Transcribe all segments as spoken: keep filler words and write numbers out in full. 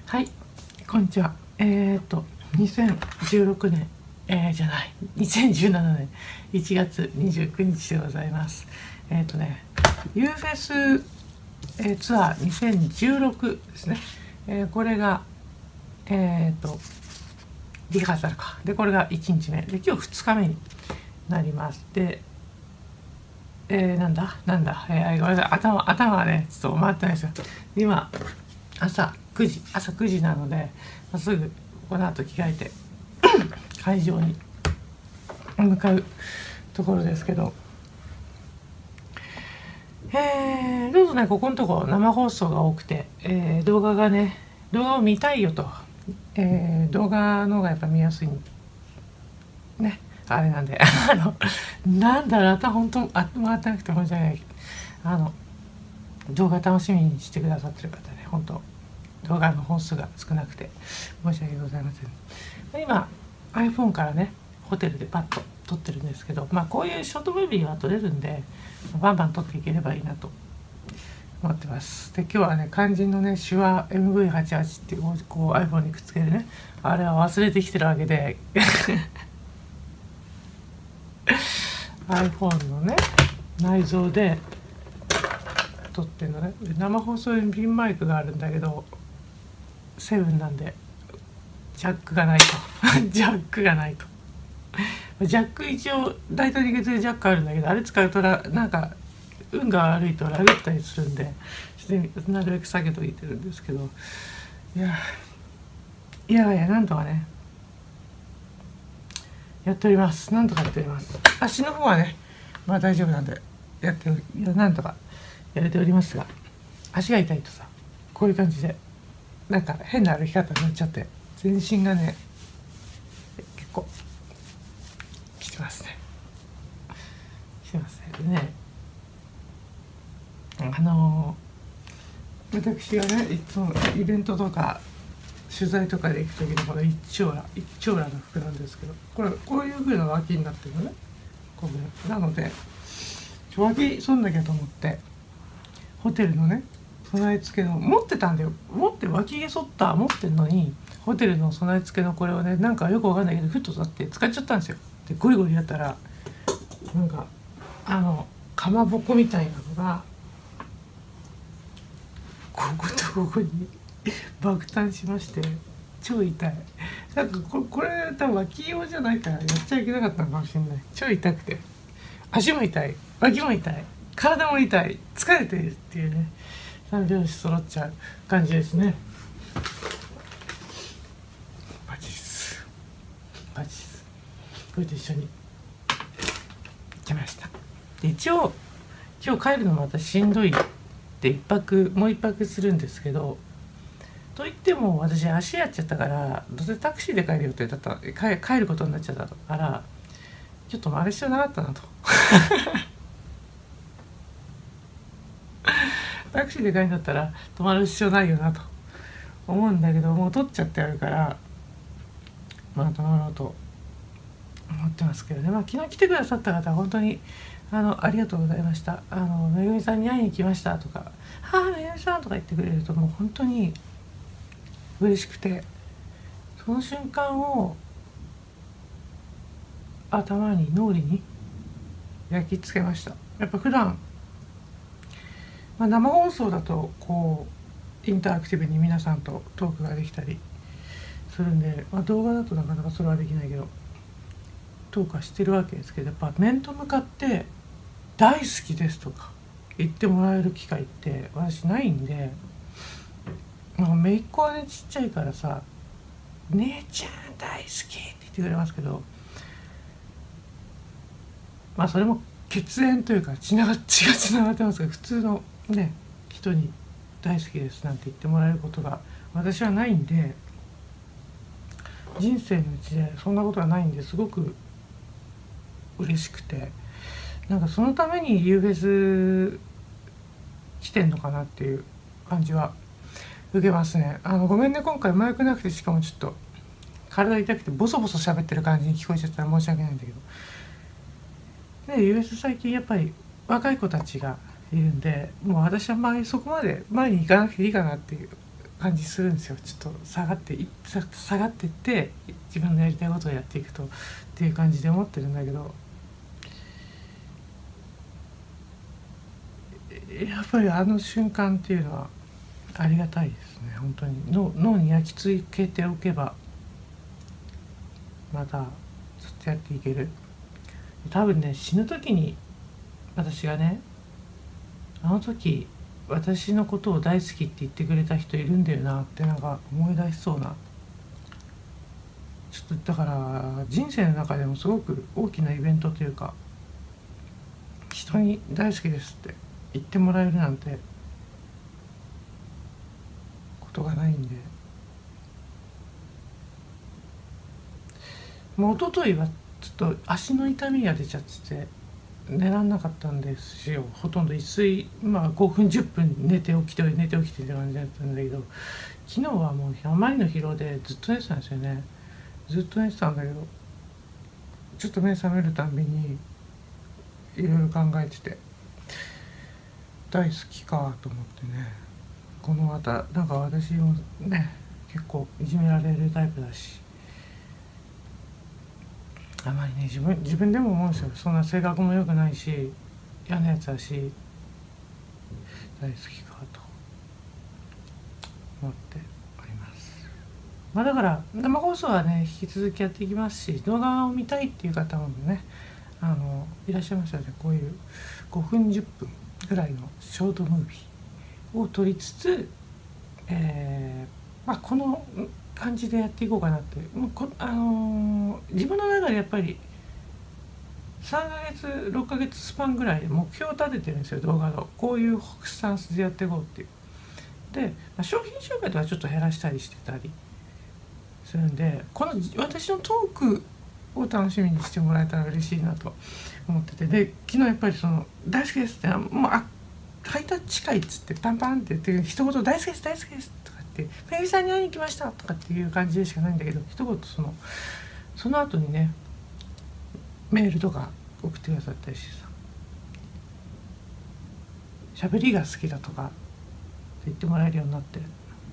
はい、こんにちは。えー、っとにせんじゅうろくねん、えー、じゃないにせんじゅうななねんいちがつにじゅうくにちでございます。えー、っとね ユーフェス、えー、ツアーにせんじゅうろくですね。えー、これがえー、っとリハーサルかで、これがいちにちめで、今日ふつかめになります。でえー、なんだなんだ、えー、ごめんなさい、頭頭がねちょっと回ってないですよ。今朝くじ朝くじなので、まあ、すぐこの後着替えて会場に向かうところですけど、えー、どうぞね、ここのとこ生放送が多くて、えー、動画がね動画を見たいよと、えー、動画の方がやっぱ見やすいね、あれなんであのなんだろう、あた本当あ回ってなくて申し訳ないけど、あの動画楽しみにしてくださってる方ね、本当動画の本数が少なくて申し訳ございません。今 iPhone からねホテルでパッと撮ってるんですけど、まあこういうショートムービーは撮れるんでバンバン撮っていければいいなと思ってます。で今日はね、肝心のね手話 エムブイはちじゅうはち っていうこう iPhone にくっつけるね、あれは忘れてきてるわけでiPhone のね内蔵で撮ってるのね。生放送にピンマイクがあるんだけどセブンなんでジャックがないとジャックがないとジャック一応大体にでジャックあるんだけど、あれ使うとらなんか運が悪いとラグったりするんで、なるべく下げといてるんですけど、いやいやいやなんとかねやっております。なんとかやっております。足の方はねまあ大丈夫なんでやっており、いやなんとかやれておりますが、足が痛いとさこういう感じでなんか変な歩き方になっちゃって全身がね結構きてますねきてますね。でねあのー、私がねいつもイベントとか取材とかで行く時のこの一丁羅一丁羅の服なんですけど、これこういう風な脇になってるのね、こうなので脇そんなきゃと思ってホテルのね備え付けの持ってたんだよ。持って脇毛剃った持ってんのに、ホテルの備え付けのこれをねなんかよくわかんないけどふっと取って使っちゃったんですよ。でゴリゴリやったらなんかあのかまぼこみたいなのがこことここに爆誕しまして超痛い。なんかこれ、これ多分脇用じゃないからやっちゃいけなかったのかもしれない。超痛くて足も痛い脇も痛い体も痛い疲れてるっていうね、三拍子揃っちゃう感じですね。マジですマジです。これと一緒に来ました。で一応今日帰るのもまたしんどいって一泊もう一泊するんですけど、といっても私足やっちゃったからどうせタクシーで帰る予定だった帰帰ることになっちゃったからちょっとあれ必要なかったなとタクシーで帰るんだったら泊まる必要ないよなと思うんだけど、もう取っちゃってあるからまあ泊まろうと思ってますけどね。まあ昨日来てくださった方は本当にあのありがとうございました。あのめぐみさんに会いに来ましたとか、はあめぐみさんとか言ってくれるともう本当に嬉しくて、その瞬間を頭に脳裏に焼き付けました。やっぱ普段、まあ、生放送だとこうインタラクティブに皆さんとトークができたりするんで、まあ、動画だとなかなかそれはできないけどトークはしてるわけですけど、やっぱ面と向かって大好きですとか言ってもらえる機会って私ないんで、まあ、姪っ子はねちっちゃいからさ「姉ちゃん大好き」って言ってくれますけど、まあそれも血縁というか血が血がつながってますが、普通のね人に「大好きです」なんて言ってもらえることが私はないんで、人生のうちでそんなことはないんですごく嬉しくて、なんかそのために ユーフェス来てんのかなっていう感じは受けますね。あのごめんね、今回マイクなくて、しかもちょっと体痛くてボソボソ喋ってる感じに聞こえちゃったら申し訳ないんだけど、で ユーエス 最近やっぱり若い子たちがいるんで、もう私は前そこまで前に行かなくていいかなっていう感じするんですよ。ちょっと下がっていさ下がってって自分のやりたいことをやっていくとっていう感じで思ってるんだけど、やっぱりあの瞬間っていうのはありがたいですね。本当に脳脳に焼き付けておけばまたずっとやっていける。多分ね、死ぬ時に私がね、あの時私のことを大好きって言ってくれた人いるんだよなってなんか思い出しそうな、ちょっとだから人生の中でもすごく大きなイベントというか、人に大好きですって言ってもらえるなんてことがないんで、もう一昨日はちょっと足の痛みが出ちゃってて寝らんなかったんですよ。ほとんど一睡、まあごふんじゅっぷん寝て起きて寝て起きてって感じだったんだけど、昨日はもうあまりの疲労でずっと寝てたんですよね。ずっと寝てたんだけど、ちょっと目覚めるたんびにいろいろ考えてて、大好きかと思ってね。このまたなんか私もね結構いじめられるタイプだし、あまりね自分自分でも思うんですよ。そんな性格も良くないし嫌なやつだし大好きかと思っております。まあだから生放送はね引き続きやっていきますし、動画を見たいっていう方もねあのいらっしゃいましたので、こういうごふんじゅっぷんぐらいのショートムービーを撮りつつ、えーまあ、この感じでやっていこうかなって、もうこ、あのー、自分の中でやっぱりさんかげつろっかげつスパンぐらいで目標を立ててるんですよ。動画のこういうスタンスでやっていこうっていう。で、まあ、商品紹介とかちょっと減らしたりしてたりするんで、この私のトークを楽しみにしてもらえたら嬉しいなと思ってて、で昨日やっぱりその大好きですって、もうあハイタッチ会っつってパンパンって言って一言大好きです大好きですとかってめぐみさんに会いに来ましたとかっていう感じでしかないんだけど、一言そのその後にねメールとか送ってくださったりしてさ、喋りが好きだとかって言ってもらえるようになって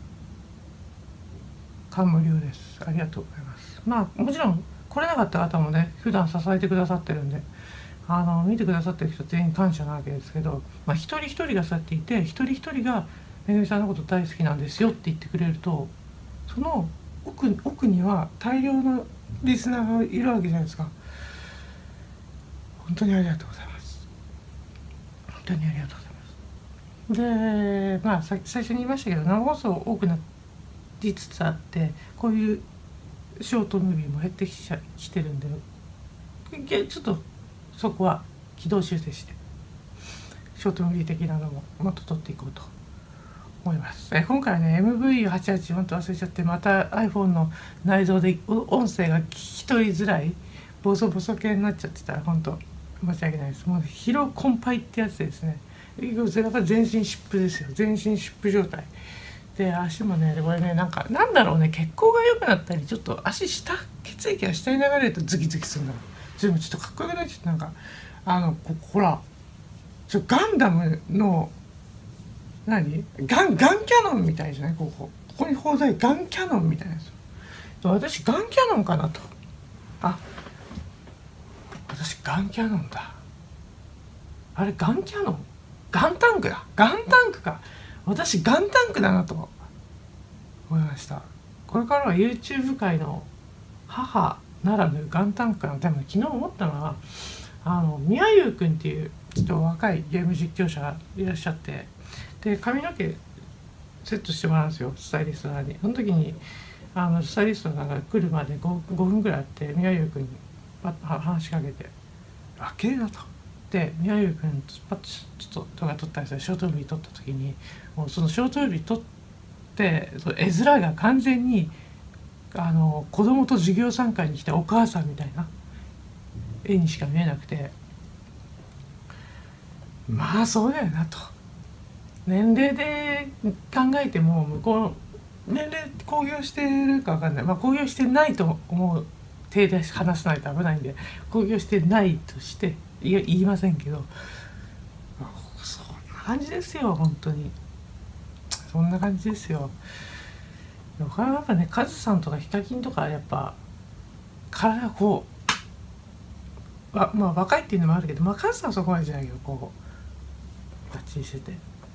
感無量です。ありがとうございます。まあもちろん来れなかった方もね普段支えてくださってるんで、あの見てくださってる人全員感謝なわけですけど、まあ、一人一人がそうやっていて、一人一人がめぐみさんのこと大好きなんですよって言ってくれると、その 奥, 奥には大量のリスナーがいるわけじゃないですか。本当にありがとうございます。本当にありがとうございます。でまあさ最初に言いましたけど、生放送多くなりつつあって、こういうショートムービーも減ってきちゃきてるんで、ちょっとそこは軌道修正してショートムービー的なのももっと撮っていこうと思います。え今回はね エムブイはちじゅうはち 本当忘れちゃって、また iPhone の内蔵で音声が聞き取りづらいボソボソ系になっちゃってたら本当申し訳ないです。もう疲労困憊ってやつですね。やっぱり全身湿布ですよ。全身湿布状態で、足もねこれねなんかなんだろうね、血行が良くなったり、ちょっと足下血液が下に流れるとズキズキするんだろう。それもちょっとかっこよくない？ちょっとなんかあのこほらちょガンダムの何ガンガンキャノンみたいじゃない？ここここに砲台ガンキャノンみたいなやつ。私ガンキャノンかなと。あ、私ガンキャノンだ。あれガンキャノン？ガンタンクだ。ガンタンクか。私ガンタンクだなと思いました。これからは YouTube 界の母ならぬガンタンクなの。でも昨日思ったのは、あのみやゆうくんっていうちょっと若いゲーム実況者がいらっしゃって、で髪の毛セットしてもらうんですよ、スタイリストさんに。その時にあのスタイリストさんが来るまで 5, ごふんぐらいあって、みやゆうくんにパッと話しかけて「あ綺麗だ」と。でみやゆうくんパッとちょっと動画撮ったりするショートムービー撮った時に、もうそのショートムービー撮って絵面が完全にあの子供と授業参観に来たお母さんみたいな絵にしか見えなくて、まあそうだよなと。年齢で考えても向こう年齢公表してるか分かんない、まあ公表してないと思う手で話さないと危ないんで公表してないとしていや言いませんけど、そんな感じですよ。本当にそんな感じですよ。 これはやっぱね、カズさんとかヒカキンとかやっぱ体がこうわ、まあ若いっていうのもあるけど、まあカズさんはそこまでじゃないけど、こうバッチリしてて、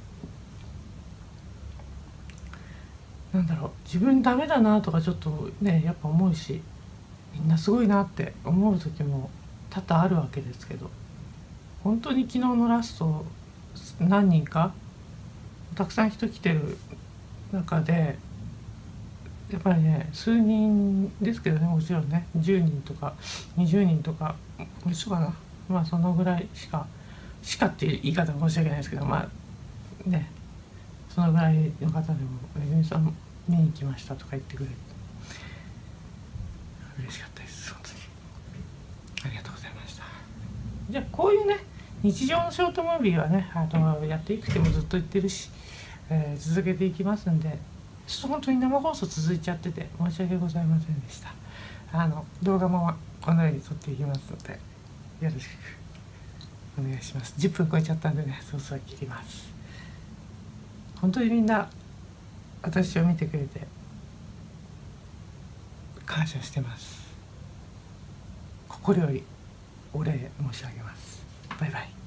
なんだろう、自分ダメだなとかちょっとねやっぱ思うし、みんなすごいなって思う時も多々あるわけですけど、本当に昨日のラスト何人かたくさん人来てる中で、やっぱりね数人ですけどね、もちろんねじゅうにんとかにじゅうにんとか一緒かな、まあそのぐらいしかしかっていう言い方は申し訳ないですけど、まあねそのぐらいの方でも「めぐみさん見に来ました」とか言ってくれて嬉しかったです。本当にありがとうございました。じゃあこういうね日常のショートムービーはね、あのやっていくてもずっと言ってるし、えー、続けていきますんで、ちょっと本当に生放送続いちゃってて申し訳ございませんでした。あの動画もこのように撮っていきますのでよろしくお願いします。じゅっぷん超えちゃったんでね、そろそろ切ります。本当にみんな私を見てくれて感謝してます。心よりお礼申し上げます。バイバイ。